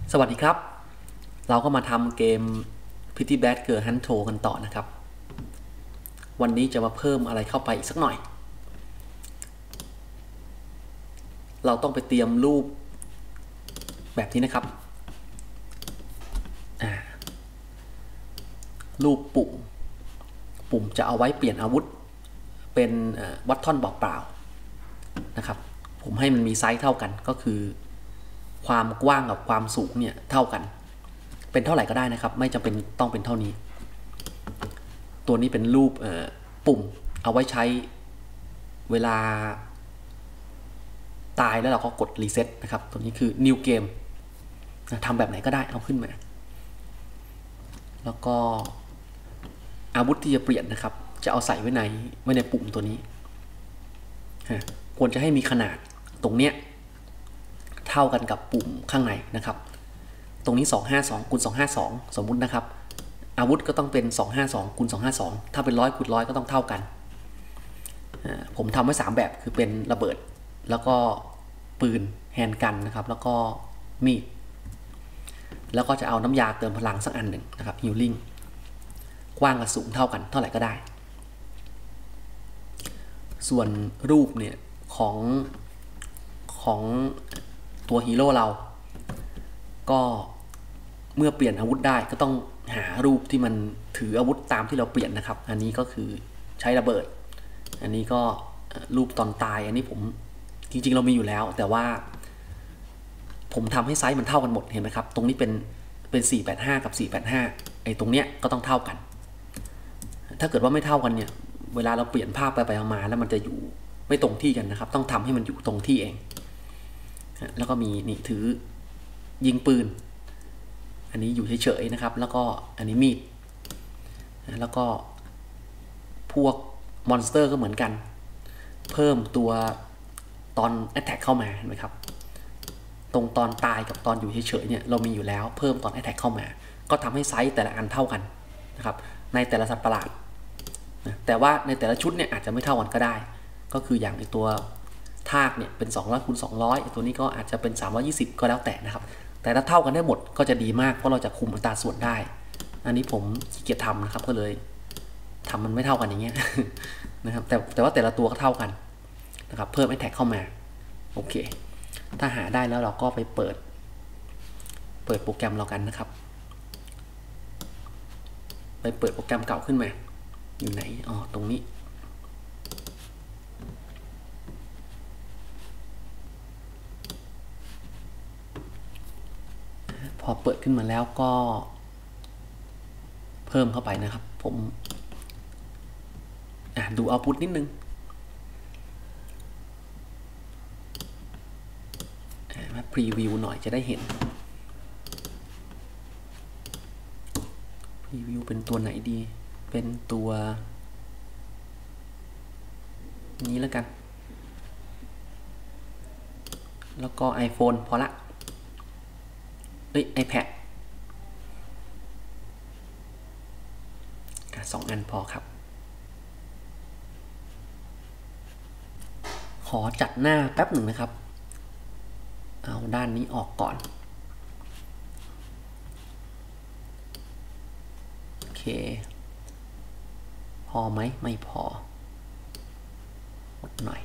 สวัสดีครับ เราก็มาทำเกม Pretty Bad Girl Hunt กันต่อนะครับ วันนี้จะมาเพิ่มอะไรเข้าไปอีกสักหน่อย เราต้องไปเตรียมรูปแบบนี้นะครับ รูปปุ่มจะเอาไว้เปลี่ยนอาวุธ เป็นวัตทอนเปล่าๆนะครับ ผมให้มันมีไซส์เท่ากัน ก็คือความกว้างกับความสูงเนี่ยเท่ากัน เป็นเท่าไหร่ก็ได้นะครับ ไม่จำเป็นต้องเป็นเท่านี้ ตัวนี้เป็นรูปปุ่มเอาไว้ใช้เวลาตายแล้วเราก็กดรีเซ็ตนะครับ ตัวนี้คือ new game ทำแบบไหนก็ได้เอาขึ้นมา แล้วก็อาวุธที่จะเปลี่ยนนะครับ จะเอาใส่ไว้ในปุ่มตัวนี้ ควรจะให้มีขนาดตรงเนี้ยเท่ากันกับปุ่มข้างในนะครับ ตรงนี้252คูณ252สมมุตินะครับ อาวุธก็ต้องเป็น252คูณ252ถ้าเป็น100คูณ100ก็ต้องเท่ากันผมทำไว้3แบบคือเป็นระเบิดแล้วก็ปืนแฮนด์กันนะครับแล้วก็มีดแล้วก็จะเอาน้ำยาเติมพลังสักอันหนึ่งนะครับฮิลลิ่งกว้างกับสูงเท่ากันเท่าไหร่ก็ได้ส่วนรูปเนี่ยของตัวฮีโร่เราก็เมื่อเปลี่ยนอาวุธได้ก็ต้องหารูปที่มันถืออาวุธตามที่เราเปลี่ยนนะครับอันนี้ก็คือใช้ระเบิดอันนี้ก็รูปตอนตายอันนี้ผมจริงๆเรามีอยู่แล้วแต่ว่าผมทำให้ไซส์มันเท่ากันหมดเห็นไหมครับตรงนี้เป็น485กับ485ไอ้ตรงเนี้ยก็ต้องเท่ากันถ้าเกิดว่าไม่เท่ากันเนี่ยเวลาเราเปลี่ยนภาพไปมาแล้วมันจะอยู่ไม่ตรงที่กันนะครับต้องทำให้มันอยู่ตรงที่เองแล้วก็มีนี่ถือยิงปืนอันนี้อยู่เฉยๆนะครับแล้วก็อันนี้มีดแล้วก็พวกมอนสเตอร์ก็เหมือนกันเพิ่มตัวตอนแอตแทกเข้ามาเห็นไหมครับตรงตอนตายกับตอนอยู่เฉยๆเนี่ยเรามีอยู่แล้วเพิ่มตอนแอตแทกเข้ามาก็ทำให้ไซส์แต่ละอันเท่ากันนะครับในแต่ละสัตว์ประหลาดแต่ว่าในแต่ละชุดเนี่ยอาจจะไม่เท่ากันก็ได้ก็คืออย่างในตัวทากเนี่ยเป็น200คูณ200ตัวนี้ก็อาจจะเป็น320ก็แล้วแต่นะครับแต่ถ้าเท่ากันได้หมดก็จะดีมากเพราะเราจะคุมอัตราส่วนได้อันนี้ผมขี้เกียจทำนะครับก็เลยทำมันไม่เท่ากันอย่างเงี้ยนะครับแต่ว่าแต่ละตัวก็เท่ากันนะครับเพิ่มไอแท็กเข้ามาโอเคถ้าหาได้แล้วเราก็ไปเปิดโปรแกรมเรากันนะครับไปเปิดโปรแกรมเก่าขึ้นมาอยู่ไหนอ๋อตรงนี้พอเปิดขึ้นมาแล้วก็เพิ่มเข้าไปนะครับผมดูเอาพุทนิดนึงมาพรีวิวหน่อยจะได้เห็นพรีวิวเป็นตัวไหนดีเป็นตัวนี้แล้วกันแล้วก็ iPhone พอละiPad 2 อันพอครับขอจัดหน้าแป๊บหนึ่งนะครับเอาด้านนี้ออกก่อนโอเคพอไหมไม่พอหมดหน่อย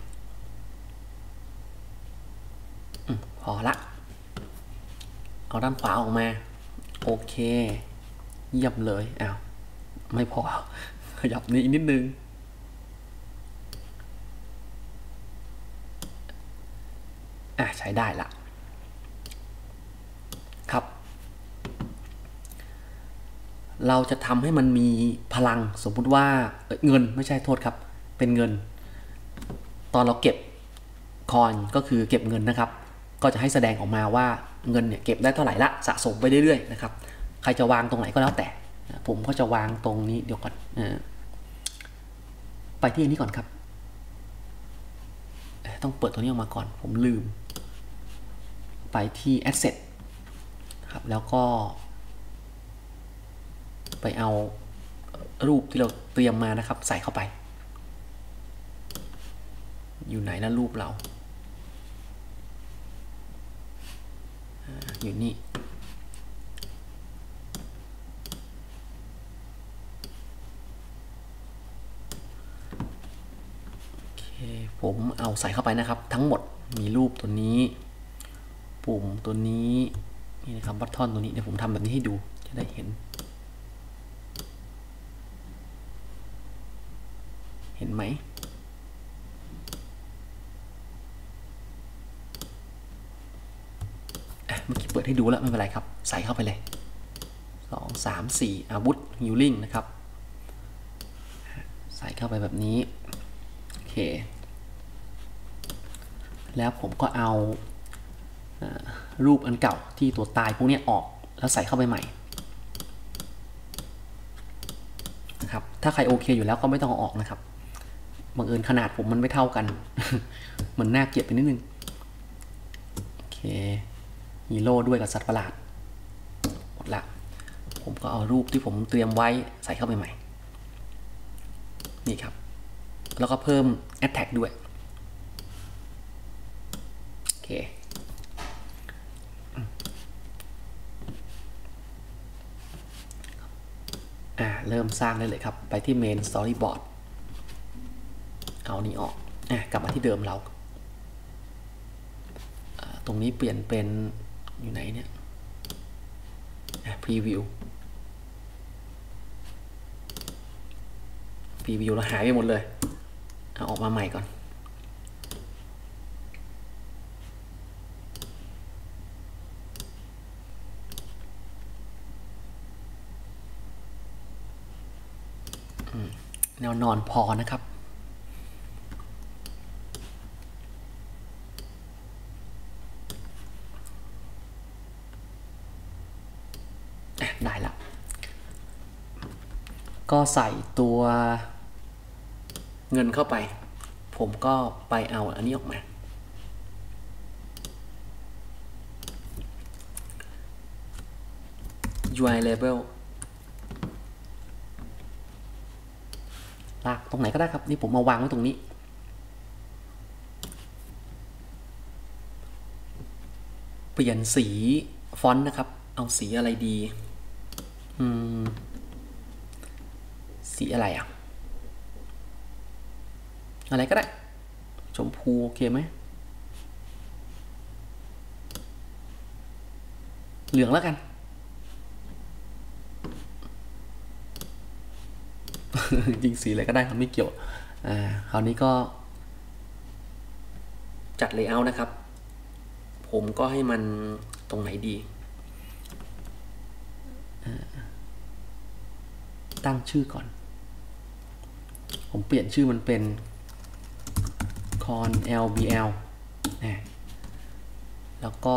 พอละเอาด้านขวาออกมาโอเคเยี่ยมเลยอ้าวไม่พอขยับนี้อีกนิดนึงใช้ได้ละครับเราจะทำให้มันมีพลังสมมุติว่าเงินไม่ใช่โทษครับเป็นเงินตอนเราเก็บคอยก็คือเก็บเงินนะครับก็จะให้แสดงออกมาว่าเงินเนี่ยเก็บได้เท่าไหร่ละสะสมไปเรื่อยๆนะครับใครจะวางตรงไหนก็แล้วแต่ผมก็จะวางตรงนี้เดี๋ยวก่อนไปที่นี้ก่อนครับต้องเปิดตัวนี้ออกมาก่อนผมลืมไปที่ asset ครับแล้วก็ไปเอารูปที่เราเตรียมมานะครับใส่เข้าไปอยู่ไหนนะรูปเราอยู่นี่ผมเอาใส่เข้าไปนะครับทั้งหมดมีรูปตัวนี้ปุ่มตัวนี้นี่นะครับบัตทอนตัวนี้เดี๋ยวผมทำแบบนี้ให้ดูจะได้เห็นไหมเมื่อกี้เปิดให้ดูแล้วไม่เป็นไรครับใส่เข้าไปเลย2 3 4อาวุธฮิลลิ่งนะครับใส่เข้าไปแบบนี้โอเคแล้วผมก็เอารูปอันเก่าที่ตัวตายพวกนี้ออกแล้วใส่เข้าไปใหม่นะครับถ้าใครโอเคอยู่แล้วก็ไม่ต้องเอาออกนะครับบังเอิญขนาดผมมันไม่เท่ากัน มันน่าเกลียดไปนิดนึงโอเคฮีโร่ด้วยกับสัตว์ประหลาดหมดละผมก็เอารูปที่ผมเตรียมไว้ใส่เข้าไปใหม่นี่ครับแล้วก็เพิ่ม Attack ด้วยโอเคเริ่มสร้างได้เลยครับไปที่ Main Storyboard เอานี้ออกกลับมาที่เดิมเราตรงนี้เปลี่ยนเป็นอยู่ไหนเนี่ยPreview แล้วหายไปหมดเลยเอาออกมาใหม่ก่อนแนวนอนพอนะครับได้ละก็ใส่ตัวเงินเข้าไปผมก็ไปเอาอันนี้ออกมาUI label ลากตรงไหนก็ได้ครับนี่ผมมาวางไว้ตรงนี้เปลี่ยนสีฟอนต์นะครับเอาสีอะไรดีสีอะไรอะไรก็ได้ชมพูโอเคไหมเหลืองแล้วกัน จริงสีอะไรก็ได้ครับไม่เกี่ยวคราวนี้ก็จัดเลเยอร์นะครับผมก็ให้มันตรงไหนดีตั้งชื่อก่อนผมเปลี่ยนชื่อมันเป็น con lbl แล้วก็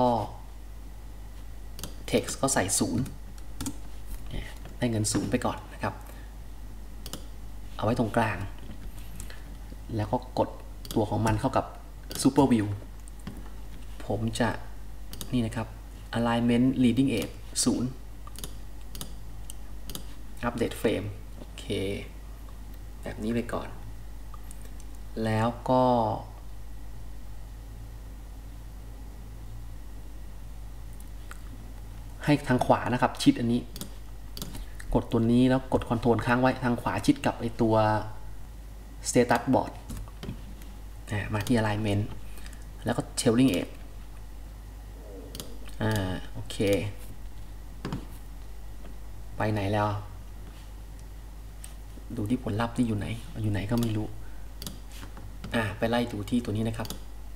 text ก็ใส่0ได้เงิน0ไปก่อนนะครับเอาไว้ตรงกลางแล้วก็กดตัวของมันเข้ากับ super view ผมจะนี่นะครับ alignment leading edge 0 update frame โอเคแบบนี้ไปก่อนแล้วก็ให้ทางขวานะครับชิดอันนี้กดตัวนี้แล้วกดคอนโทรลค้างไว้ทางขวาชิดกับไอตัว status board มาที่ alignment แล้วก็ trailing edge โอเคไปไหนแล้วดูที่ผลลัพธ์ที่อยู่ไหนก็ไม่รู้ไปไล่ดูที่ตัวนี้นะครับ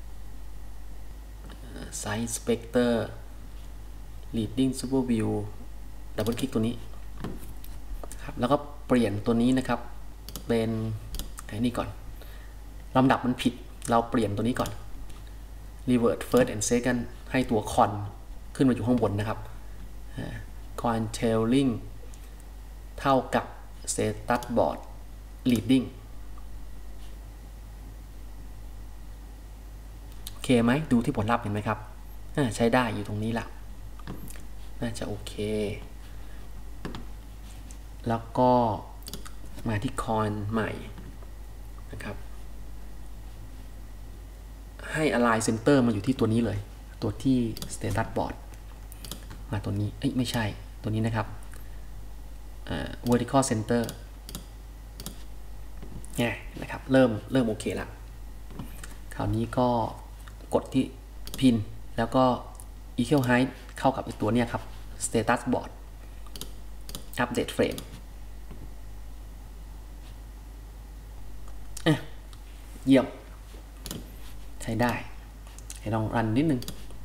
size specter leading super view ดับเบิลคลิกตัวนี้ครับแล้วก็เปลี่ยนตัวนี้นะครับเป็นนี่ก่อนลำดับมันผิดเราเปลี่ยนตัวนี้ก่อน revert first and second ให้ตัว con ขึ้นมาอยู่ข้างบนนะครับ con trailing เท่ากับ status board leading โอเคไหมดูที่ผลลัพธ์เห็นไหมครับใช้ได้อยู่ตรงนี้ละน่าจะโอเคแล้วก็มาที่ con ใหม่นะครับให้ align center มาอยู่ที่ตัวนี้เลยตัวที่ status board มาตัวนี้ไม่ใช่ตัวนี้นะครับvertical center เนี่ยนะครับเริ่มโอเคละราวนี้ก็กดที่ pin แล้วก็ equal height เข้ากับอีกตัวเนี้ยครับ status board update frame เยี่ยมใช้ได้ให้ลองรันนิดนึง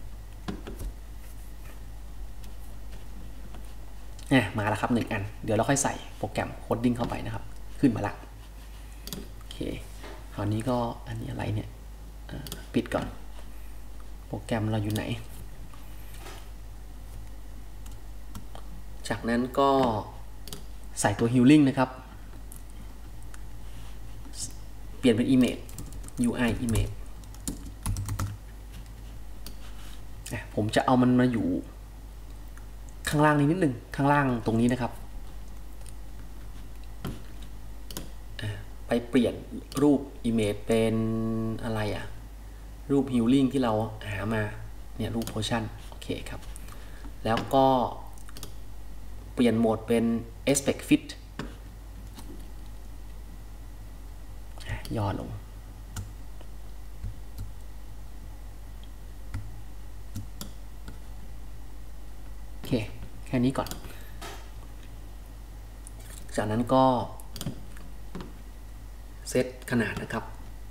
มาแล้วครับ1 อันเดี๋ยวเราค่อยใส่โปรแกรมโคดดิ้งเข้าไปนะครับขึ้นมาละโอเคคราวนี้ก็อันนี้อะไรเนี่ยปิดก่อนโปรแกรมเราอยู่ไหนจากนั้นก็ใส่ตัว healing นะครับเปลี่ยนเป็น image UI image ผมจะเอามันมาอยู่ข้างล่างนิดนึงข้างล่างตรงนี้นะครับไปเปลี่ยนรูป image เป็นอะไรรูป healing ที่เราหามาเนี่ยรูป potion โอเคครับแล้วก็เปลี่ยนโหมดเป็น aspect fit ย่อลงโอเคแค่นี้ก่อนจากนั้นก็เซตขนาดนะครับ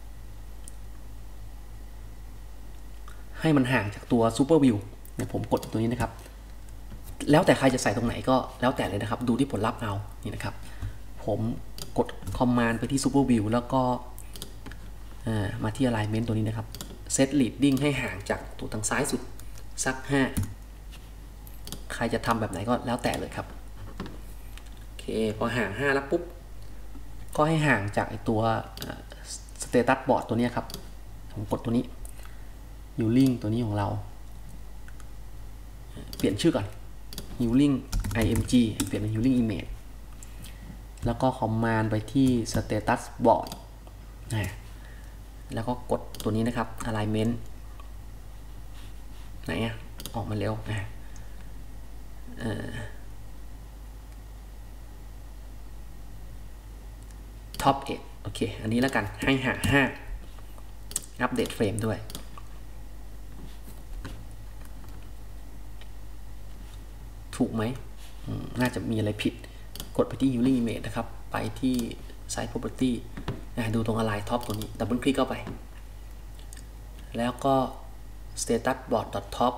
ให้มันห่างจากตัว Super View เนี่ยผมกดตัวนี้นะครับแล้วแต่ใครจะใส่ตรงไหนก็แล้วแต่เลยนะครับดูที่ผลลัพธ์เอานี่นะครับผมกด Command ไปที่ Super View แล้วก็มาที่ Alignment ตัวนี้นะครับ Set Leading ให้ห่างจากตัวทางซ้ายสุดสัก5ใครจะทำแบบไหนก็แล้วแต่เลยครับโอเคพอห่าง5แล้วปุ๊บก็ให้ห่างจากไอตัว Status Board ตัวนี้ครับผมกดตัวนี้ Healing ตัวนี้ของเราเปลี่ยนชื่อก่อน Healing img เปลี่ยนเป็น Healing image แล้วก็ Command ไปที่ Status Board แล้วก็กดตัวนี้นะครับ Alignment ไหนออกมาเร็วTop 8โอเคอันนี้แล้วกันให้ห่าง5 Update Frame ด้วยถูกไหมน่าจะมีอะไรผิดกดไปที่ Healing Image นะครับไปที่ Site Property ดูตรง Align Top ตัวนี้ดับเบิลคลิกเข้าไปแล้วก็ Status Board Top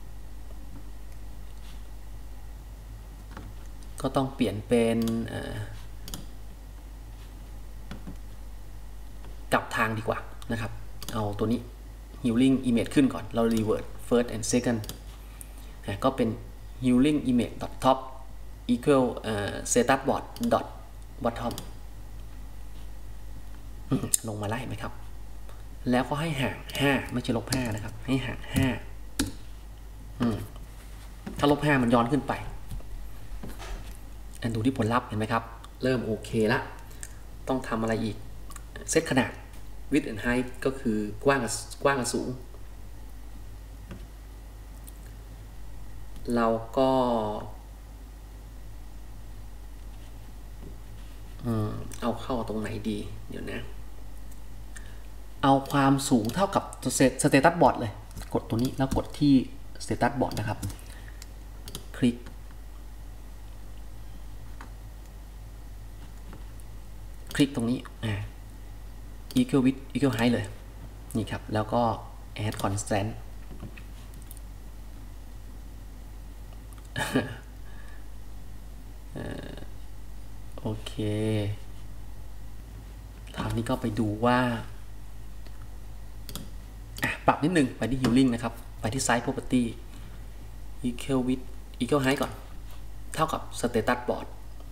ก็ต้องเปลี่ยนเป็นกลับทางดีกว่านะครับเอาตัวนี้ Healing Image ขึ้นก่อนเรา Revert First and Second ก็เป็น healing image top equal status board bottom ลงมาไล่ไหมครับแล้วก็ให้ห่าง5ไม่ใช่ลบ5นะครับให้ห่าง5ถ้าลบ5มันย้อนขึ้นไปดูที่ผลลัพธ์เห็นไหมครับเริ่มโอเคละต้องทำอะไรอีกเซตขนาด width and height ก็คือกว้างกับสูงเราก็เอาเข้าตรงไหนดีเดี๋ยวนะเอาความสูงเท่ากับ Status Board เลยกดตัวนี้แล้วกดที่ Status Board นะครับคลิกตรงนี้equal width equal height เลยนี่ครับแล้วก็ add constantโอเคคราวนี้ก็ไปดูว่าปรับนิดนึงไปที่ healing นะครับไปที่ site property equal width equal height ก่อนเท่ากับ status board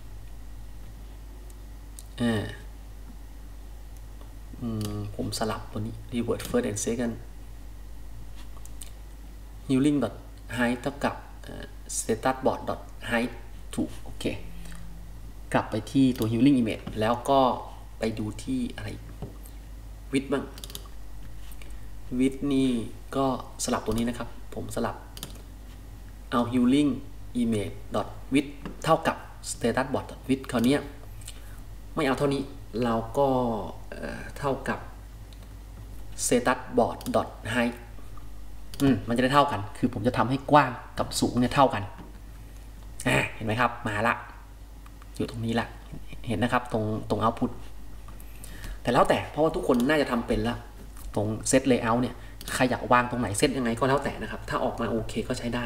ผมสลับตัวนี้ revert first and second healing height เท่ากับstatus board height ถูกโอเคกลับไปที่ตัว healing image แล้วก็ไปดูที่อะไร width บ้าง width นี่ก็สลับตัวนี้นะครับผมสลับเอา healing image width เท่ากับ status board width คราวนี้ไม่เอาเท่านี้เราก็เท่ากับ status board height มันจะได้เท่ากันคือผมจะทำให้กว้างกับสูงเนี่ยเท่ากันเห็นไหมครับมาละอยู่ตรงนี้ละเห็นนะครับตรง output แต่แล้วแต่เพราะว่าทุกคนน่าจะทำเป็นละตรง set layout เนี่ยใครอยากวางตรงไหนเซตยังไงก็แล้วแต่นะครับถ้าออกมาโอเคก็ใช้ได้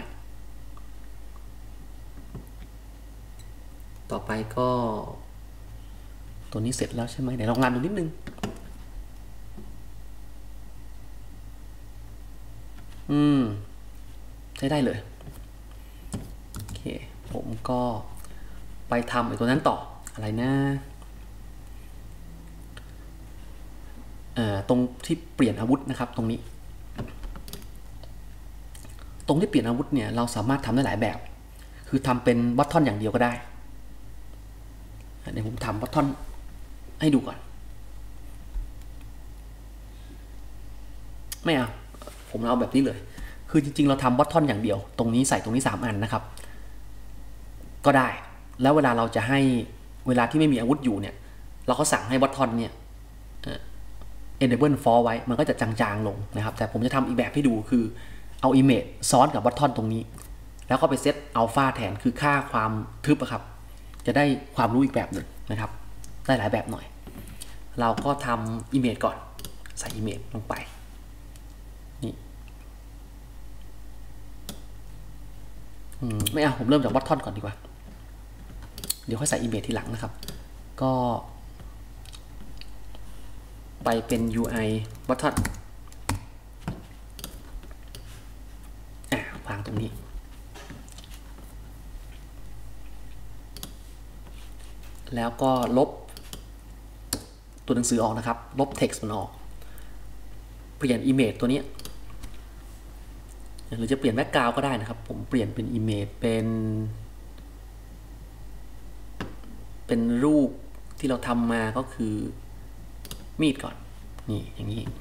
ต่อไปก็ตัวนี้เสร็จแล้วใช่ไหมเดี๋ยวลองรันดูนิดนึงใช้ได้เลยโอเคผมก็ไปทำไอ้ตัวนั้นต่ออะไรนะตรงที่เปลี่ยนอาวุธนะครับตรงนี้ตรงที่เปลี่ยนอาวุธเนี่ยเราสามารถทำได้หลายแบบคือทำเป็นบัตทอนอย่างเดียวก็ได้เดี๋ยวผมทำบัตทอนให้ดูก่อนไม่เอาผมเอาแบบนี้เลยคือจริงๆเราทำบัตทอนอย่างเดียวตรงนี้ใส่ตรงนี้3อันนะครับก็ได้แล้วเวลาเราจะให้เวลาที่ไม่มีอาวุธอยู่เนี่ยเราก็สั่งให้บัตทอนเนี่ยenable for ไว้มันก็จะจางๆลงนะครับแต่ผมจะทำอีกแบบให้ดูคือเอา image ซ้อนกับบัตทอนตรงนี้แล้วก็ไปเซตอัลฟาแทนคือค่าความทึบอะครับจะได้ความรู้อีกแบบหนึ่งนะครับได้หลายแบบหน่อยเราก็ทำ image ก่อนใส่ image ลงไปนี่ไม่เอาผมเริ่มจากบัตทอนก่อนดีกว่าเดี๋ยวค่อยใส่ image ทีหลังนะครับก็ไปเป็น UI button วางตรงนี้แล้วก็ลบตัวหนังสือออกนะครับลบ text มันออกเปลี่ยน image ตัวนี้หรือจะเปลี่ยน background ก็ได้นะครับผมเปลี่ยนเป็น image เป็นรูปที่เราทำมาก็คือมีดก่อนนี่อย่างนี้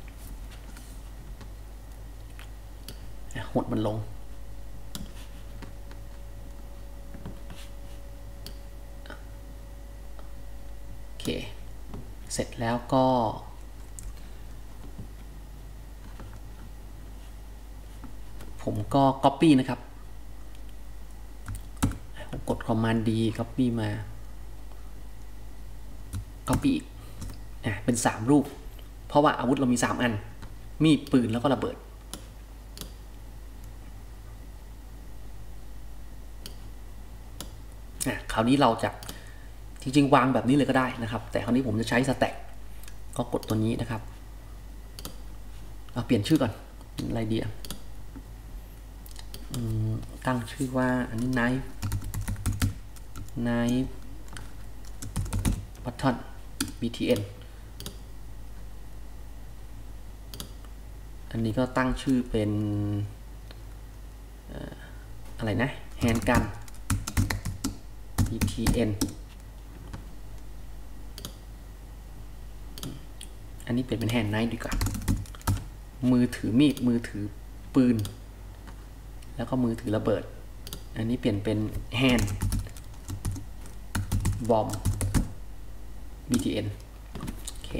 หดมันลงโอเคเสร็จแล้วก็ผมก็ copy นะครับผมกด command D copy มา copy อีกเป็น3รูปเพราะว่าอาวุธเรามี3อันมีดปืนแล้วก็ระเบิดคราวนี้เราจะจริงๆวางแบบนี้เลยก็ได้นะครับแต่คราวนี้ผมจะใช้สแต็กก็กดตัวนี้นะครับเปลี่ยนชื่อก่อนอะไรดีตั้งชื่อว่าอันนี้ knife button btn อันนี้ก็ตั้งชื่อเป็นอะไรนะ handgun btn อันนี้เปลี่ยนเป็น hand knife ดีกว่ามือถือมีดมือถือปืนแล้วก็มือถือระเบิดอันนี้เปลี่ยนเป็น hand bomb btn โอเค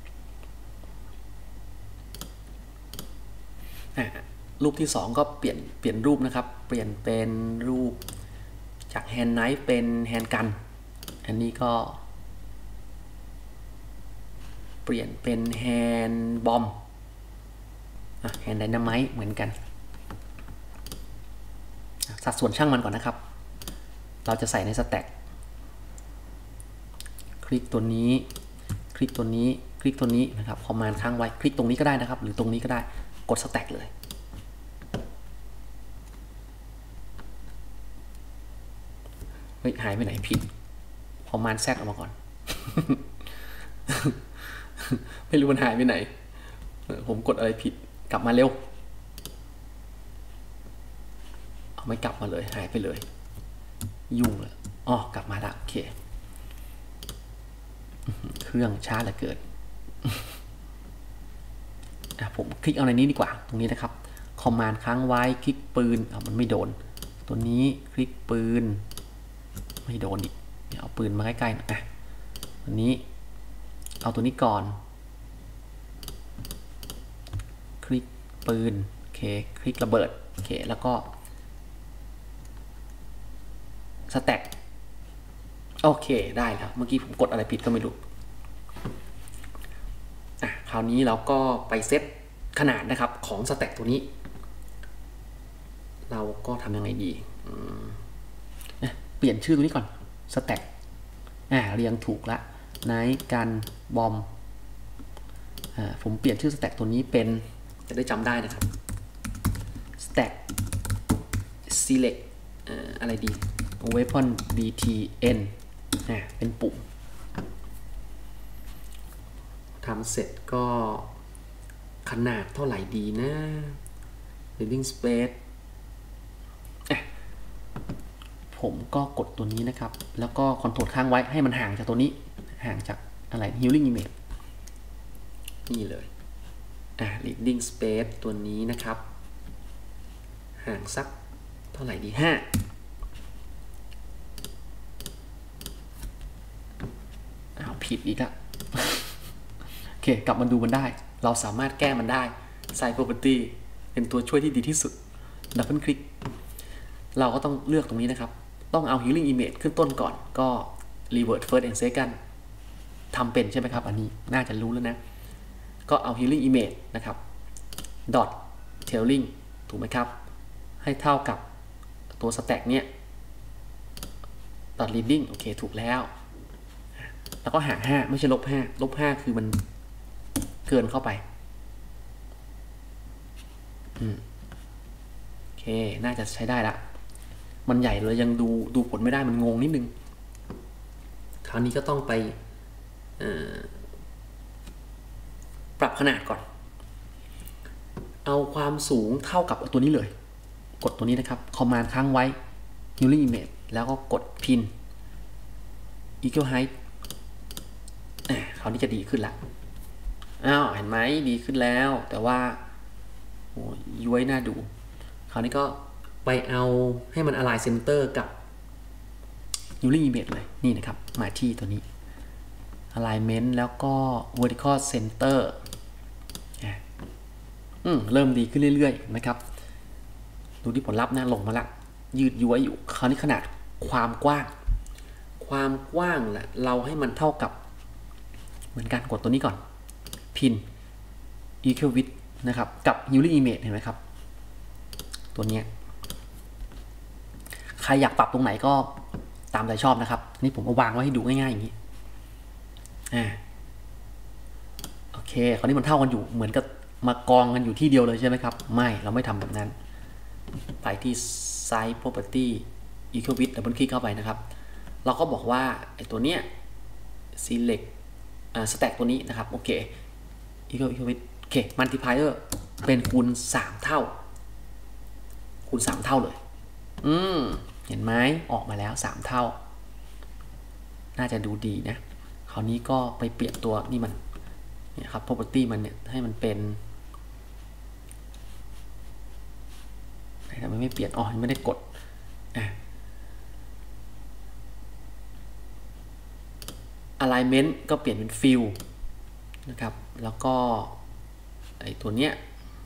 รูปที่2ก็เปลี่ยนรูปนะครับเปลี่ยนเป็นรูปจาก hand knife เป็น hand gun อันนี้ก็เปลี่ยนเป็น hand bomb hand dynamite เหมือนกันสัดส่วนช่างมันก่อนนะครับเราจะใส่ในสแต็กคลิกตัวนี้คลิกตัวนี้คลิกตัวนี้นะครับคอมมานด์ค้างไว้คลิกตรงนี้ก็ได้นะครับหรือตรงนี้ก็ได้กดสแต็กเลยเฮ้ยหายไปไหนผิดคอมมานด์แซดออกมาก่อน ไม่รู้มันหายไปไหนผมกดอะไรผิดกลับมาเร็วเอาไม่กลับมาเลยหายไปเลยยุ่งเลยกลับมาละโอเคเครื่องช้าเหลือเกินผมคลิกเอาในนี้ดีกว่าตรงนี้นะครับคอมมานด์ค้างไว้คลิกปืนมันไม่โดนตัวนี้คลิกปืนไม่โดนอีกเดี๋ยวเอาปืนมาใกล้ๆตัวนี้เอาตัวนี้ก่อนปืนโอเคคลิกระเบิดโอเคแล้วก็สแต็กโอเคได้แล้วเมื่อกี้ผมกดอะไรผิดก็ไม่รู้คราวนี้เราก็ไปเซตขนาดนะครับของสแต็กตัวนี้เราก็ทำยังไงดีเปลี่ยนชื่อตัวนี้ก่อนสแต็กเรียงถูกละไนท์กันบอมผมเปลี่ยนชื่อสแต็กตัวนี้เป็นจะได้จำได้นะครับ stack select อะไรดี weapon btn เป็นปุ่มทำเสร็จก็ขนาดเท่าไหร่ดีนะ reading space ผมก็กดตัวนี้นะครับแล้วก็คอนโทรลค้างไว้ให้มันห่างจากตัวนี้ห่างจากอะไร healing image นี่เลยreading space ตัวนี้นะครับห่างสักเท่าไหร่ดี5ผิดอีกอะโอเคกลับมาดูมันได้เราสามารถแก้มันได้ใส่ property เป็นตัวช่วยที่ดีที่สุดดับเบิลคลิกเราก็ต้องเลือกตรงนี้นะครับต้องเอา healing image ขึ้นต้นก่อนก็ revert first and second ทำเป็นใช่ไหมครับอันนี้น่าจะรู้แล้วนะก็เอา healing image นะครับ dot tailing ถูกไหมครับให้เท่ากับตัว stack เนี่ย dot reading โอเคถูกแล้วแล้วก็หาร5ไม่ใช่ลบ5คือมันเกินเข้าไปโอเคน่าจะใช้ได้ละมันใหญ่เลยยังดูผลไม่ได้มันงงนิดนึงคราวนี้ก็ต้องไปปรับขนาดก่อนเอาความสูงเท่ากับตัวนี้เลยกดตัวนี้นะครับคอมมานด์ค้างไว้ healing image แล้วก็กด pin equal height คราวนี้จะดีขึ้นละเห็นไหมดีขึ้นแล้วแต่ว่าย้วยน่าดูคราวนี้ก็ไปเอาให้มัน align center กับ healing image เลยนี่นะครับมาที่ตัวนี้ alignment แล้วก็ vertical center เริ่มดีขึ้นเรื่อยๆนะครับดูที่ผลลัพธ์นะลงมาละยืดย้วยอยู่คราวนี้ขนาดความกว้างแหละเราให้มันเท่ากับเหมือนกันกดตัวนี้ก่อน pin equal width นะครับกับ healing image เห็นไหมครับตัวนี้ใครอยากปรับตรงไหนก็ตามใจชอบนะครับนี่ผมเอาวางไว้ให้ดูง่ายๆอย่างนี้โอเคคราวนี้มันเท่ากันอยู่เหมือนกับมากองกันอยู่ที่เดียวเลยใช่ไหมครับไม่เราไม่ทำแบบนั้นไปที่ size property equal width ดับเบิลคลิกเข้าไปนะครับเราก็บอกว่าไอ้ตัวเนี้ย select stack ตัวนี้นะครับโอเค equal width โอเค multiplier เป็นคูณ3เท่าคูณ3เท่าเลยเห็นไหมออกมาแล้ว3เท่าน่าจะดูดีนะคราวนี้ก็ไปเปลี่ยนตัวนี่มันเนี่ยครับ property มันเนี่ยให้มันเป็นทำไมไม่เปลี่ยนไม่ได้กดalignment ก็เปลี่ยนเป็น fill นะครับแล้วก็ไอตัวเนี้ย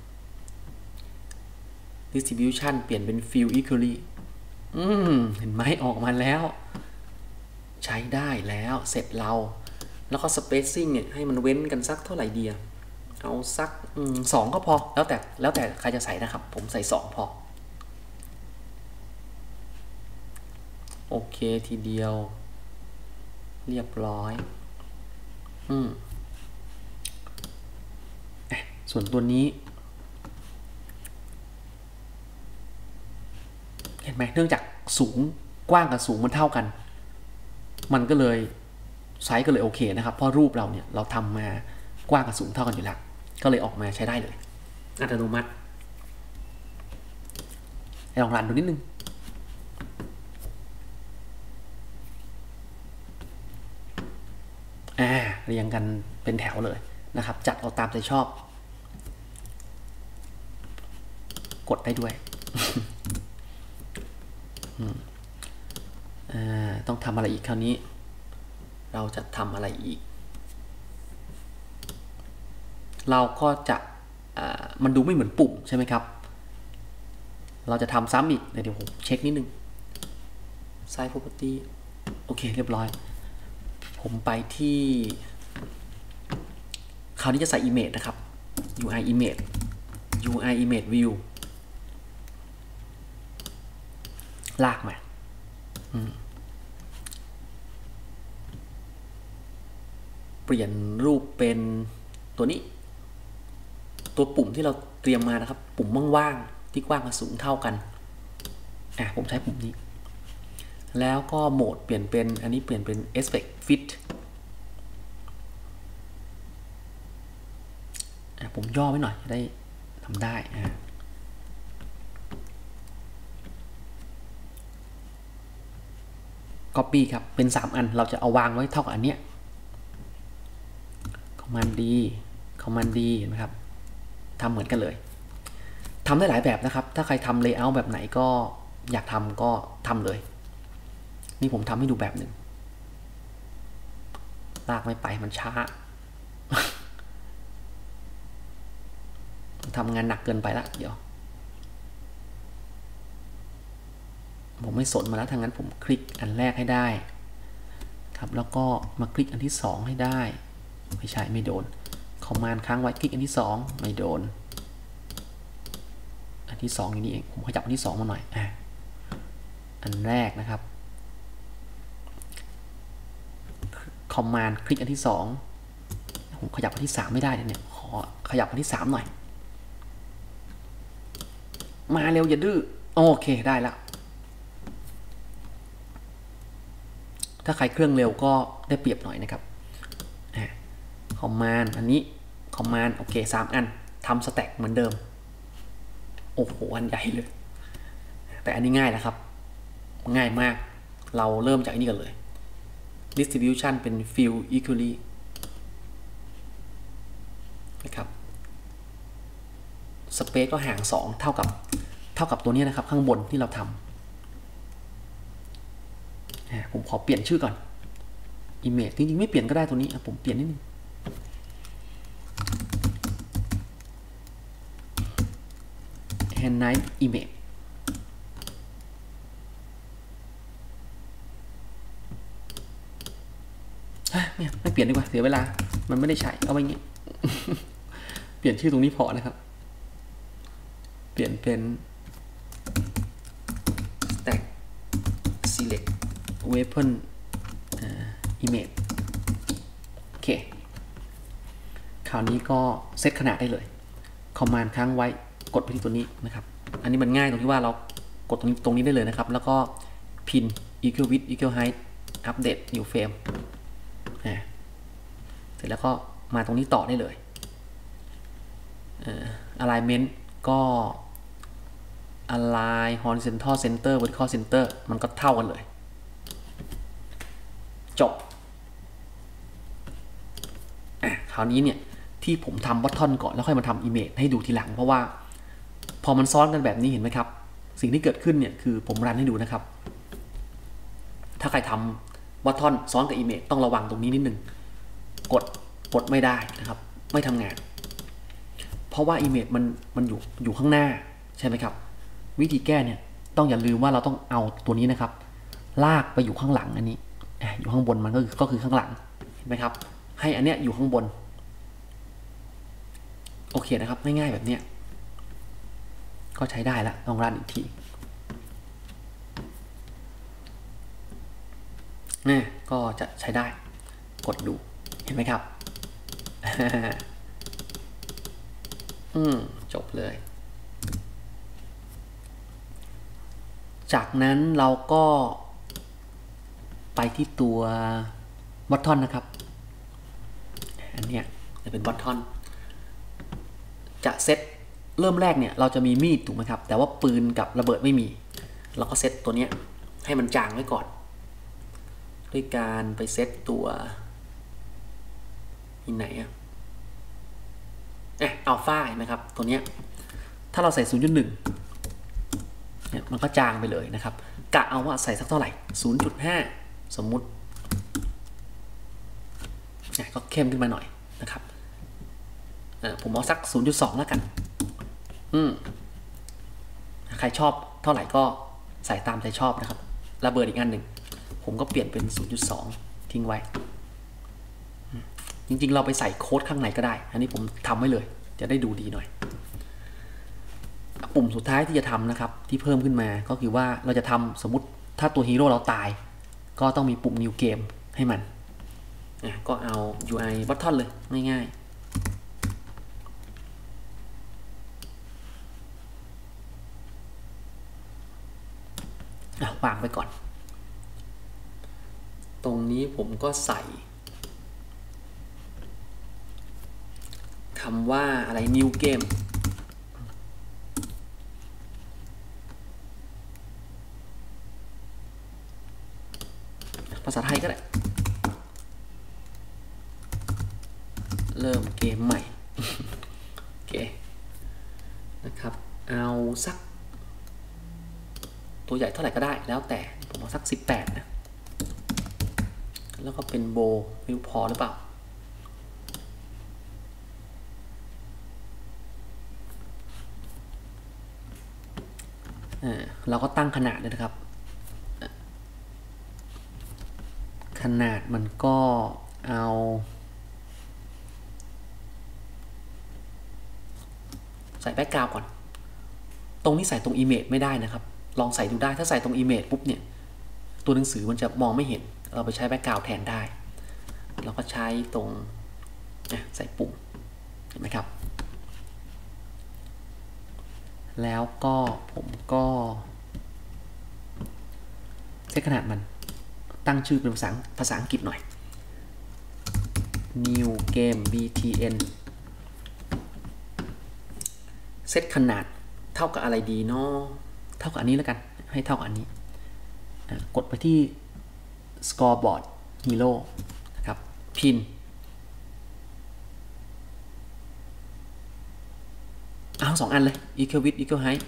distribution เปลี่ยนเป็น fill equally เห็นไหมออกมาแล้วใช้ได้แล้วเสร็จเราแล้วก็ spacing เนี่ยให้มันเว้นกันสักเท่าไหร่ดีเอาสัก2ก็พอแล้วแต่ใครจะใส่นะครับผมใส่2พอโอเคทีเดียวเรียบร้อยส่วนตัวนี้เห็นไหมเนื่องจากสูงกว้างกับสูงมันเท่ากันมันก็เลยไซส์ก็เลยโอเคนะครับเพราะรูปเราเนี่ยเราทำมากว้างกับสูงเท่ากันอยู่แล้วก็เลยออกมาใช้ได้เลยอัตโนมัติลองรันดูนิดนึงเรียงกันเป็นแถวเลยนะครับจัดเอาตามใจชอบกดได้ด้วย ต้องทำอะไรอีกคราวนี้เราจะทำอะไรอีกเราก็จะมันดูไม่เหมือนปุ่มใช่ไหมครับเราจะทำซ้ำอีกเดี๋ยวผมเช็คนิดนึง Size Property โอเคเรียบร้อยผมไปที่คราวนี้จะใส่ Image นะครับ UI Image View ลากมาเปลี่ยนรูปเป็นตัวนี้ตัวปุ่มที่เราเตรียมมานะครับปุ่มว่างๆที่กว้างกับสูงเท่ากันผมใช้ปุ่มนี้แล้วก็โหมดเปลี่ยนเป็นอันนี้เปลี่ยนเป็น Aspect Fit ผมย่อไว้หน่อยจะได้ทำได้Copy ครับเป็น3อันเราจะเอาวางไว้เท่ากับอันเนี้ยCommand D Command D เห็นไหมครับทำเหมือนกันเลยทำได้หลายแบบนะครับถ้าใครทำ Layout แบบไหนก็อยากทำก็ทำเลยนี่ผมทำให้ดูแบบหนึ่งลากไม่ไปมันช้า ทำงานหนักเกินไปละเดี๋ยวผมไม่สนมาแล้วทางนั้นผมคลิกอันแรกให้ได้ครับแล้วก็มาคลิกอันที่2ให้ได้ไม่ใช่ไม่โดนคอมมานด์ค้างไว้คลิกอันที่2ไม่โดนอันที่2อย่างนี้เองผมขยับอันที่2มาหน่อยอันแรกนะครับคอมมานด์คลิกอันที่2ผมขยับอันที่3ไม่ได้เนี่ยขอขยับอันที่3หน่อยมาเร็วอย่าดื้อโอเคได้แล้วถ้าใครเครื่องเร็วก็ได้เปรียบหน่อยนะครับคอมมานด์อันนี้คอมมานด์โอเค3อันทำสแต็กเหมือนเดิมโอ้โหอันใหญ่เลยแต่อันนี้ง่ายแล้วครับง่ายมากเราเริ่มจากอันนี้กันเลย distribution เป็น fill equally นะครับ space ก็ห่าง2เท่ากับตัวนี้นะครับข้างบนที่เราทำผมขอเปลี่ยนชื่อก่อน image จริงๆไม่เปลี่ยนก็ได้ตัวนี้ผมเปลี่ยนนิดนึงhand knife image ไม่เปลี่ยนดีกว่าเสียเวลามันไม่ได้ใช้เอาไว้อย่างนี้ เปลี่ยนชื่อตรงนี้พอนะครับเปลี่ยนเป็น stack select weapon image โอเคคราวนี้ก็เซตขนาดได้เลย command ค้างไว้กดไปที่ตัวนี้นะครับอันนี้มันง่ายตรงที่ว่าเรากดตรงนี้ได้เลยนะครับแล้วก็ pin equal width equal height update new frame เสร็จแล้วก็มาตรงนี้ต่อได้เลย alignment ก็ align horizontal center vertical center มันก็เท่ากันเลยจบคราวนี้เนี่ยที่ผมทำ button ก่อนแล้วค่อยมาทำ image ให้ดูทีหลังเพราะว่าพอมันซ้อนกันแบบนี้เห็นไหมครับสิ่งที่เกิดขึ้นเนี่ยคือผมรันให้ดูนะครับถ้าใครทำ button ซ้อนกับ image ต้องระวังตรงนี้นิดนึงกดไม่ได้นะครับไม่ทำงานเพราะว่า image มันอยู่ข้างหน้าใช่ไหมครับวิธีแก้เนี่ยต้องอย่าลืมว่าเราต้องเอาตัวนี้นะครับลากไปอยู่ข้างหลังอันนี้อยู่ข้างบนมันก็คือข้างหลังเห็นไหมครับให้อันเนี้ยอยู่ข้างบนโอเคนะครับง่ายๆแบบเนี้ยก็ใช้ได้แล้วลองรันอีกทีก็จะใช้ได้กดดูเห็นไหมครับ จบเลยจากนั้นเราก็ไปที่ตัวบอททอนนะครับอันเนี้ยจะเป็นบอททอนจะเซตเริ่มแรกเนี่ยเราจะมีมีดถูกไหมครับแต่ว่าปืนกับระเบิดไม่มีเราก็เซตตัวเนี้ยให้มันจางไว้ก่อนด้วยการไปเซตตัวที่ไหนอัลฟาเห็นไหมครับตัวเนี้ยถ้าเราใส่ 0.1 เนี่ยมันก็จางไปเลยนะครับกะเอาว่าใส่สักเท่าไหร่ 0.5 สมมุติก็เข้มขึ้นมาหน่อยนะครับผมเอาสัก 0.2 แล้วกันใครชอบเท่าไหร่ก็ใส่ตามใจชอบนะครับระเบิดอีกอันหนึ่งผมก็เปลี่ยนเป็น 0.2 ทิ้งไว้จริงๆเราไปใส่โค้ดข้างในก็ได้อันนี้ผมทำไว้เลยจะได้ดูดีหน่อยปุ่มสุดท้ายที่จะทำนะครับที่เพิ่มขึ้นมาก็คือว่าเราจะทำสมมติถ้าตัวฮีโร่เราตายก็ต้องมีปุ่ม New Game ให้มันก็เอา UI button เลยง่ายๆวางไปก่อนตรงนี้ผมก็ใส่คำว่าอะไร New Game ภาษาไทยก็ได้เริ่มเกมใหม่โอเคนะครับเอาสักตัวใหญ่เท่าไหร่ก็ได้แล้วแต่ผมเอาสัก18นะแล้วก็เป็นโบไม่รู้พอหรือเปล่าเราก็ตั้งขนาดเลยนะครับขนาดมันก็เอาใส่แบ็กกราวด์ก่อนตรงนี้ใส่ตรง Image ไม่ได้นะครับลองใส่ดูได้ถ้าใส่ตรง Image ปุ๊บเนี่ยตัวหนังสือมันจะมองไม่เห็นเราไปใช้แบ็กกราวด์แทนได้เราก็ใช้ตรงใส่ปุ่มเห็นไหมครับแล้วก็ผมก็เซตขนาดมันตั้งชื่อเป็นภาษาอังกฤษหน่อย New Game BTN เซตขนาดเท่ากับอะไรดีเนาะเท่ากับอันนี้แล้วกันให้เท่ากับอันนี้กดไปที่ Scoreboard Hero นะครับพินเอา2 อันเลย Equal Width Equal Height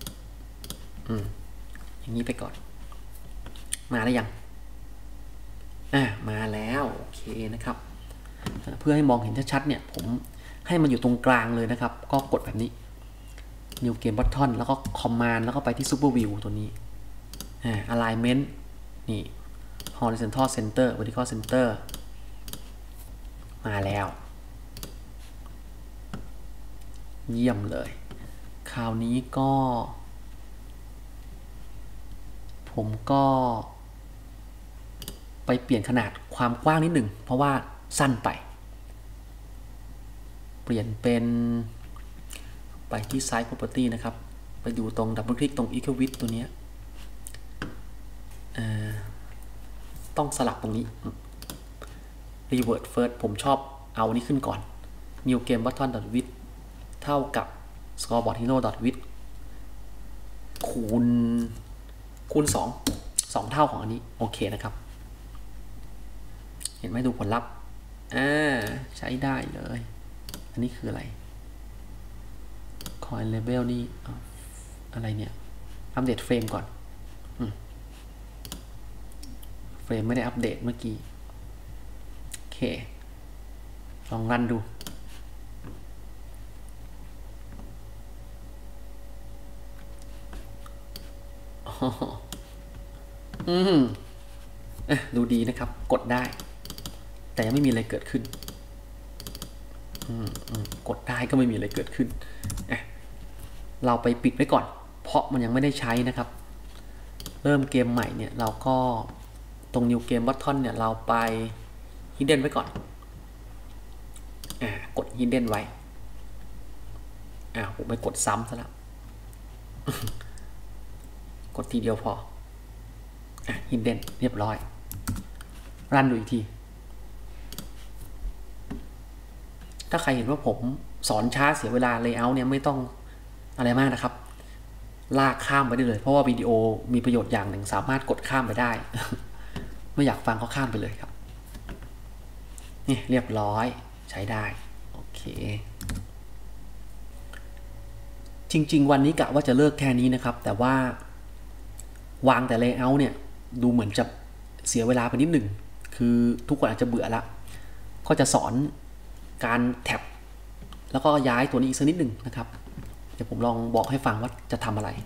อย่างนี้ไปก่อนมาแล้วยังมาแล้วโอเคนะครับเพื่อให้มองเห็นชัดๆเนี่ยผมให้มันอยู่ตรงกลางเลยนะครับก็กดแบบนี้ New Game Button แล้วก็ Command แล้วก็ไปที่ Super View ตัวนี้Alignment นี่ Horizontal Center Vertical Center มาแล้วเยี่ยมเลยคราวนี้ก็ผมก็ไปเปลี่ยนขนาดความกว้างนิดหนึ่งเพราะว่าสั้นไปเปลี่ยนเป็นไปที่ Size Property นะครับไปดูตรงดับเบิลคลิกตรง Equal Width ตัวนี้ต้องสลับตรงนี้ Revert First ผมชอบเอานี้ขึ้นก่อน New Game Button Width เท่ากับ Scoreboard Hero Width คูณ2เท่าของอันนี้โอเคนะครับเห็นไหมดูผลลัพธ์ใช้ได้เลยอันนี้คืออะไร Coin Label นี่อะไรเนี่ยอัปเดตเฟรมก่อนเฟรมไม่ได้อัปเดตเมื่อกี้โอเคลองรันดูดูดีนะครับกดได้แต่ยังไม่มีอะไรเกิดขึ้นกดได้ก็ไม่มีอะไรเกิดขึ้นเราไปปิดไว้ก่อนเพราะมันยังไม่ได้ใช้นะครับเริ่มเกมใหม่เนี่ยเราก็ตรง New Game Button เนี่ยเราไป Hidden ไว้ก่อนกด Hidden ไว้ผมไปกดซ้ำซะแล้ว กดทีเดียวพอHidden เรียบร้อยรันดูอีกทีถ้าใครเห็นว่าผมสอนช้าเสียเวลา Layout เนี่ยไม่ต้องอะไรมากนะครับลากข้ามไปได้เลยเพราะว่าวิดีโอมีประโยชน์อย่างหนึ่งสามารถกดข้ามไปได้ ไม่อยากฟังก็ข้ามไปเลยครับนี่เรียบร้อยใช้ได้โอเคจริงๆวันนี้กะว่าจะเลิกแค่นี้นะครับแต่ว่าวางแต่ Layout เนี่ยดูเหมือนจะเสียเวลาไปนิดหนึ่งคือทุกคนอาจจะเบื่อละก็จะสอนการแท็บแล้วก็ย้ายตัวนี้อีกสักนิดหนึ่งนะครับเดี๋ยวผมลองบอกให้ฟังว่าจะทำอะไร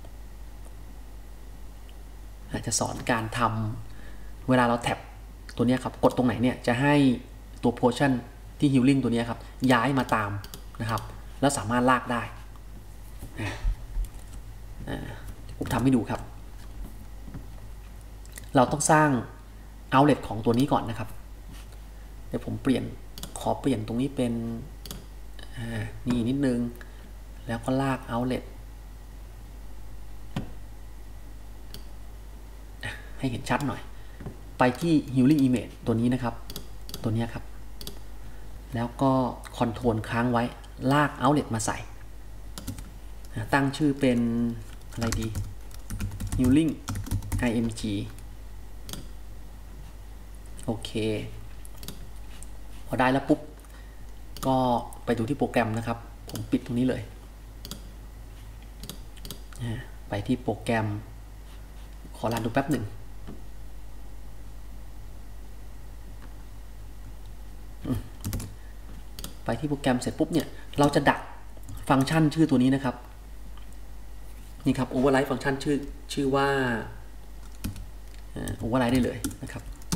อาจจะสอนการทำเวลาเราแท็บตัวนี้ครับกดตรงไหนเนี่ยจะให้ตัว portion ที่ healing ตัวนี้ครับย้ายมาตามนะครับแล้วสามารถลากได้ผมทำให้ดูครับเราต้องสร้าง outlet ของตัวนี้ก่อนนะครับเดี๋ยวผมขอเปลี่ยนตรงนี้เป็นนี่นิดนึงแล้วก็ลาก outlet ให้เห็นชัดหน่อยไปที่ healing image ตัวนี้นะครับตัวนี้ครับแล้วก็คอนโทรลค้างไว้ลาก outlet มาใส่ตั้งชื่อเป็นอะไรดี healing img โอเคพอได้แล้วปุ๊บก็ไปดูที่โปรแกรมนะครับผมปิดตรงนี้เลยไปที่โปรแกรมขอรันดูแป๊บหนึ่งไปที่โปรแกรมเสร็จปุ๊บเนี่ยเราจะดักฟังก์ชันชื่อตัวนี้นะครับนี่ครับ override ฟังก์ชันชื่อว่า override ได้เลยนะครับ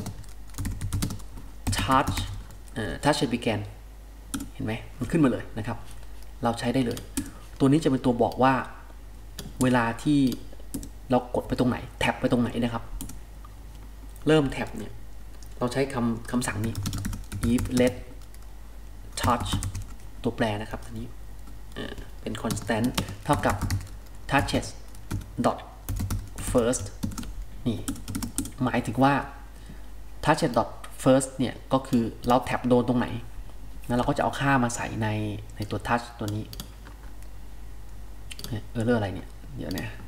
touch began เห็นไหมมันขึ้นมาเลยนะครับเราใช้ได้เลยตัวนี้จะเป็นตัวบอกว่าเวลาที่เรากดไปตรงไหนแท็บไปตรงไหนนะครับเริ่มแท็บเนี่ยเราใช้คำสั่งนี้ if let touch ตัวแปรนะครับอันนี้เป็น constant เท่ากับ touches dot first นี่หมายถึงว่า touches dot first เนี่ยก็คือเราแท็บโดนตรงไหนแล้วเราก็จะเอาค่ามาใส่ในตัว touch ตัวนี้เรื่องอะไรเนี่ยเดี๋ยวนะ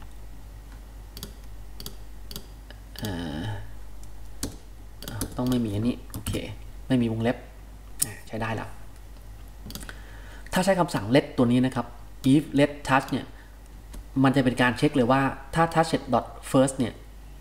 ต้องไม่มีอันนี้โอเคไม่มีวงเล็บใช้ได้แล้วถ้าใช้คำสั่ง let ตัวนี้นะครับ if let touch เนี่ยมันจะเป็นการเช็คเลยว่าถ้า touch dot first เนี่ย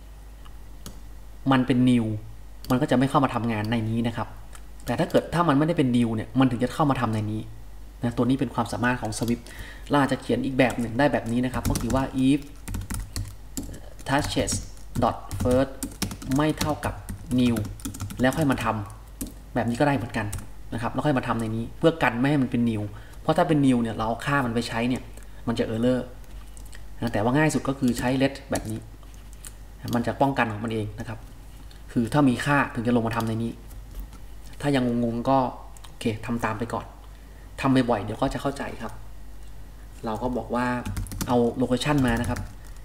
มันเป็น new มันก็จะไม่เข้ามาทำงานในนี้นะครับแต่ถ้ามันไม่ได้เป็น new เนี่ยมันถึงจะเข้ามาทำในนี้นะตัวนี้เป็นความสามารถของ Swift เราอาจจะเขียนอีกแบบหนึ่งได้แบบนี้นะครับก็คือว่า if touches dot first ไม่เท่ากับ new แล้วค่อยมาทำแบบนี้ก็ได้เหมือนกันนะครับแล้วค่อยมาทำในนี้เพื่อกันไม่ให้มันเป็น new เพราะถ้าเป็น new เนี่ยเราเอาค่ามันไปใช้เนี่ยมันจะ error นะแต่ว่าง่ายสุดก็คือใช้ let แบบนี้มันจะป้องกันของมันเองนะครับคือถ้ามีค่าถึงจะลงมาทำในนี้ถ้ายังงงๆก็โอเคทำตามไปก่อนทำบ่อยๆเดี๋ยวก็จะเข้าใจครับเราก็บอกว่าเอา location มานะครับ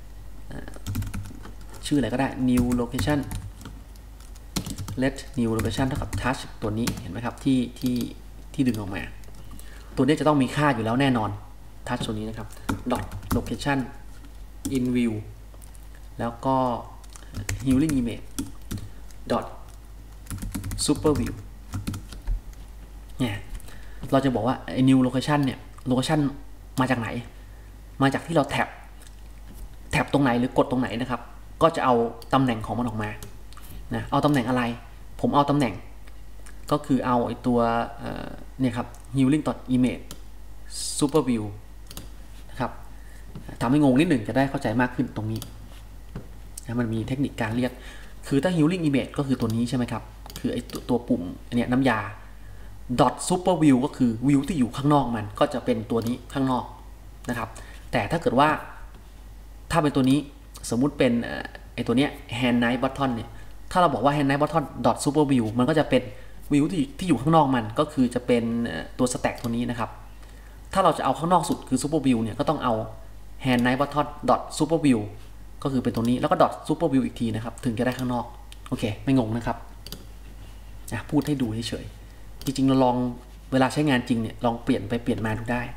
ชื่ออะไรก็ได้ new location let new location เท่ากับ touch ตัวนี้เห็นไหมครับที่ดึงออกมาตัวนี้จะต้องมีค่าอยู่แล้วแน่นอน touch ตัวนี้นะครับ dot location in view แล้วก็ healing image dot super view เนี่ยเราจะบอกว่าไอ้ new location เนี่ย location มาจากไหนมาจากที่เราแท็บตรงไหนหรือกดตรงไหนนะครับก็จะเอาตำแหน่งของมันออกมานะเอาตำแหน่งอะไรผมเอาตำแหน่งก็คือเอาไอ้ตัวเนี่ยครับ healing dot image super view นะครับทำให้งงนิดหนึ่งจะได้เข้าใจมากขึ้นตรงนี้นะมันมีเทคนิคการเรียกคือถ้า healing image ก็คือตัวนี้ใช่ไหมครับคือไอ้ตัวปุ่มเนี่ยน้ำยา dot super view ก็คือวิวที่อยู่ข้างนอกมันก็จะเป็นตัวนี้ข้างนอกนะครับแต่ถ้าเกิดว่าถ้าเป็นตัวนี้สมมุติเป็นไอ้ตัวเนี้ย hand knife button เนี่ยถ้าเราบอกว่า hand knife button dot super view มันก็จะเป็นวิวที่อยู่ข้างนอกมันก็คือจะเป็นตัว stack ตัวนี้นะครับถ้าเราจะเอาข้างนอกสุดคือ super view เนี่ยก็ต้องเอา hand knife button dot super view ก็คือเป็นตัวนี้แล้วก็ dot super view อีกทีนะครับถึงจะได้ข้างนอกโอเคไม่งงนะครับพูดให้ดูเฉยๆจริงๆเราลองเวลาใช้งานจริงเนี่ยลองเปลี่ยนไปเปลี่ยนมาดูได้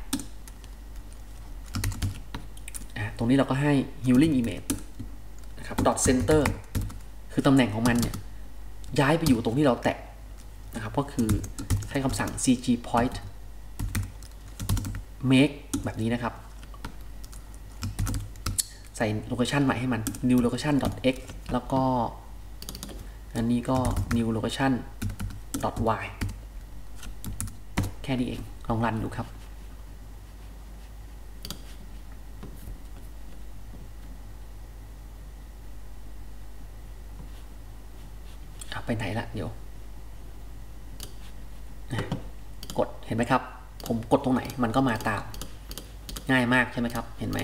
ตรงนี้เราก็ให้ healing image นะครับ dot center คือตำแหน่งของมันเนี่ยย้ายไปอยู่ตรงที่เราแตะนะครับก็คือใช้คำสั่ง cg point make แบบนี้นะครับใส่ location ใหม่ให้มัน new location dot x แล้วก็อันนี้ก็ new location dot y แค่นี้เองลองรันดูครับไปไหนละเดี๋ยวกดเห็นไหมครับผมกดตรงไหนมันก็มาตามง่ายมากใช่ไหมครับเห็นไหม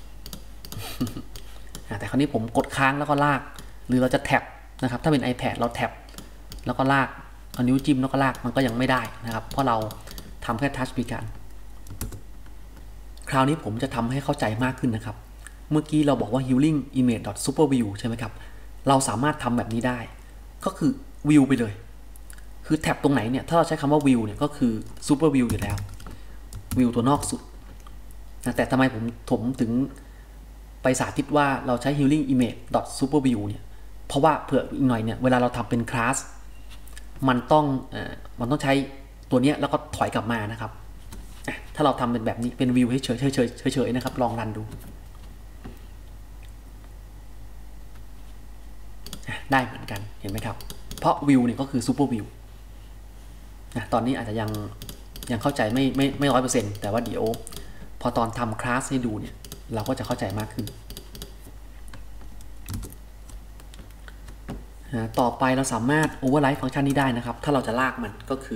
แต่คราวนี้ผมกดค้างแล้วก็ลากหรือเราจะแท็บนะครับถ้าเป็น iPad เราแท็บแล้วก็ลากเอานิ้วจิ้มแล้วก็ลากมันก็ยังไม่ได้นะครับเพราะเราทำแค่ทัชพิการคราวนี้ผมจะทำให้เข้าใจมากขึ้นนะครับเมื่อกี้เราบอกว่า healing image super view ใช่ไหมครับเราสามารถทำแบบนี้ได้ก็คือ view ไปเลยคือแท็บตรงไหนเนี่ยถ้าเราใช้คำว่า view เนี่ยก็คือ super view อยู่แล้ว view ตัวนอกสุดนะแต่ทำไมผมถึงไปสาธิตว่าเราใช้ healing image super view เนี่ยเพราะว่าเผื่ออีกหน่อยเนี่ยเวลาเราทำเป็นคลาสมันต้องใช้ตัวนี้แล้วก็ถอยกลับมานะครับถ้าเราทำเป็นแบบนี้เป็นวิวเฉยๆนะครับลองรันดูได้เหมือนกันเห็นไหมครับเพราะวิวเนี่ยก็คือซูเปอร์วิวตอนนี้อาจจะยังเข้าใจไม่100%แต่ว่าเดี๋ยวพอตอนทำคลาสให้ดูเนี่ยเราก็จะเข้าใจมากขึ้นต่อไปเราสามารถ override ฟังก์ชันนี้ได้นะครับถ้าเราจะลากมันก็คือ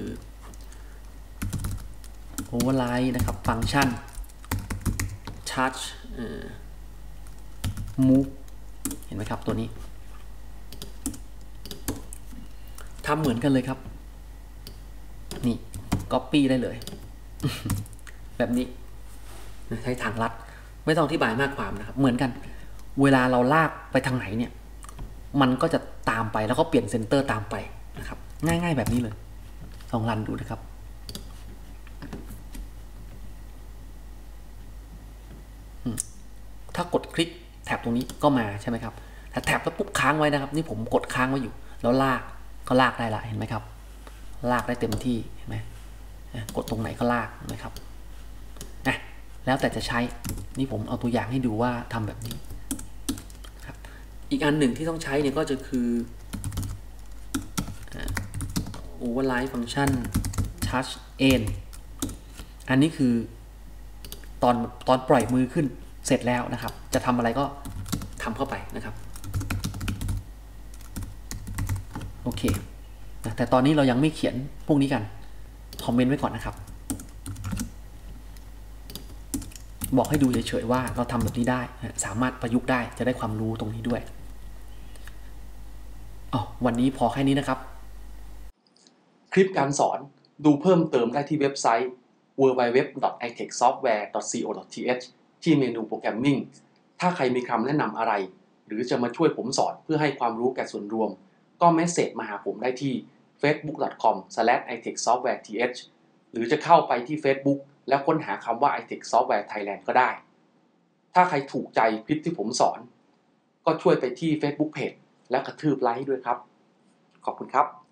override นะครับฟังก์ชัน touch move เห็นไหมครับตัวนี้ทำเหมือนกันเลยครับนี่ copy ได้เลย แบบนี้ใช้ทางลัดไม่ต้องอธิบายมากความนะครับเหมือนกันเวลาเราลากไปทางไหนเนี่ยมันก็จะตามไปแล้วก็เปลี่ยนเซนเตอร์ตามไปนะครับง่ายๆแบบนี้เลยลองรันดูนะครับถ้ากดคลิกแท็บตรงนี้ก็มาใช่ไหมครับแต่แท็บแล้วปุ๊บค้างไว้นะครับนี่ผมกดค้างไว้อยู่แล้วลากก็ลากได้ละเห็นไหมครับลากได้เต็มที่เห็นไหมกดตรงไหนก็ลากนะครับแล้วแต่จะใช้นี่ผมเอาตัวอย่างให้ดูว่าทำแบบนี้ครับอีกอันหนึ่งที่ต้องใช้เนี่ยก็จะคือ override function touch end อันนี้คือตอนปล่อยมือขึ้นเสร็จแล้วนะครับจะทำอะไรก็ทำเข้าไปนะครับโอเคแต่ตอนนี้เรายังไม่เขียนพวกนี้กันคอมเมนต์ไว้ก่อนนะครับบอกให้ดูเฉยๆว่าเราทำแบบนี้ได้สามารถประยุกต์ได้จะได้ความรู้ตรงนี้ด้วยวันนี้พอแค่นี้นะครับคลิปการสอนดูเพิ่มเติมได้ที่เว็บไซต์ www.itechsoftware.co.th ที่เมนูโปรแกรมมิ่งถ้าใครมีคำแนะนำอะไรหรือจะมาช่วยผมสอนเพื่อให้ความรู้แก่ส่วนรวมก็เมสเสจมาหาผมได้ที่ facebook.com/itechsoftwareth หรือจะเข้าไปที่ Facebook แล้วค้นหาคำว่า iTech Software Thailand ก็ได้ถ้าใครถูกใจคลิปที่ผมสอนก็ช่วยไปที่ Facebook Page และกระทืบไลค์ด้วยครับขอบคุณครับ